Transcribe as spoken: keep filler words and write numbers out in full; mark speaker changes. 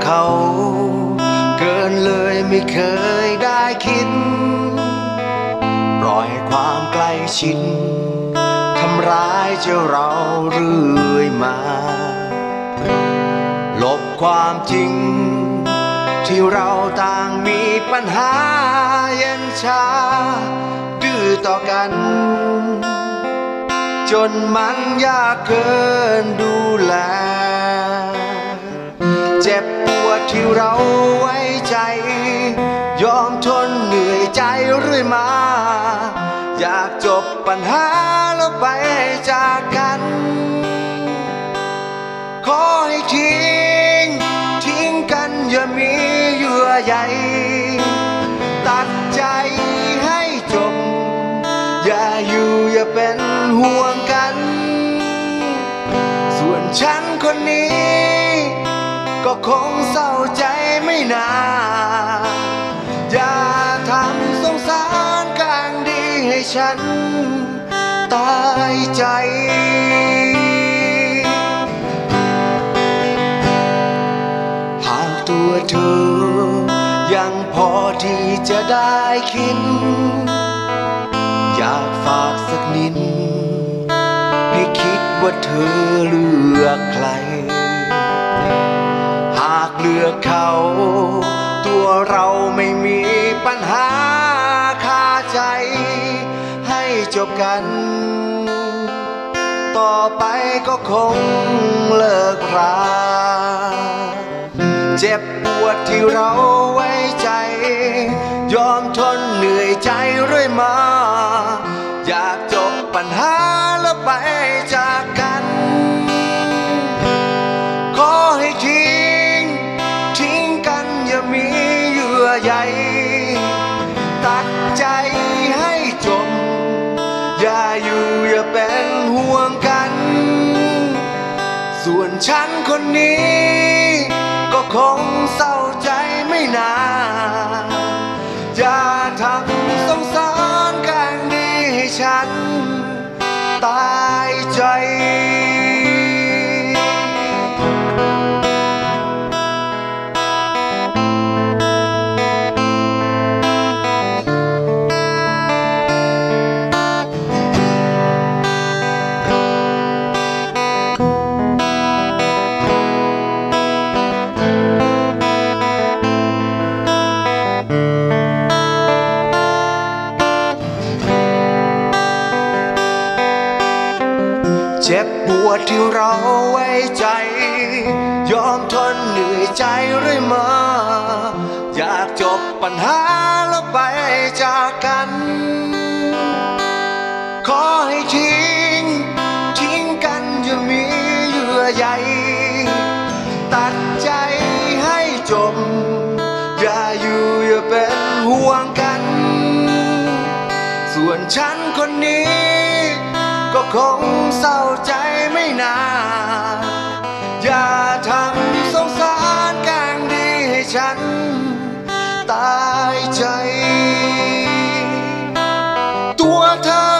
Speaker 1: เขาเกินเลยไม่เคยได้คิดปล่อยความใกล้ชิดทำร้ายเจ้าเราเรื่อยมาลบความจริงที่เราต่างมีปัญหาเย็นชาดื้อต่อกันจนมันยากเกินดูแลเจ็บปวดที่เราไว้ใจยอมทนเหนื่อยใจเรื่อยมาอยากจบปัญหาแล้วไปจากกันขอให้ทิ้งทิ้งกันอย่ามีเยื่อใยตัดใจให้จบอย่าอยู่อย่าเป็นห่วงกันส่วนฉันคนนี้ก็คงเศร้าใจไม่นานอย่าทำสงสารกลางดีให้ฉันตายใจหากตัวเธอยังพอที่จะได้คิดอยากฝากสักนิดให้คิดว่าเธอเลือกใครหากเลือกเขาตัวเราไม่มีปัญหาคาใจให้จบกันต่อไปก็คงเลิกราเจ็บปวดที่เราไว้ใจยอมทนเหนื่อยใจเรื่อยมาอยากจบปัญหาแล้วไปจากกันขอให้ทิ้งทิ้งกันอย่ามีเยื่อใยตัดใจให้จบอย่าอยู่อย่าเป็นห่วงกันส่วนฉันคนนี้ก็คงเศร้าใจไม่นานอย่าทำสงสารกันดีให้ฉันตายใจเจ็บปวดที่เราไว้ใจยอมทนเหนื่อยใจเรื่อยมาอยากจบปัญหาแล้วไปจากกันขอให้ทิ้งทิ้งกันอย่ามีเยื่อใยตัดใจให้จบอย่าอยู่อย่าเป็นห่วงกันส่วนฉันคนนี้ก็คงเศร้าใจไม่นานอย่าทำสงสารกลางดีให้ฉันตายใจตัวเธอ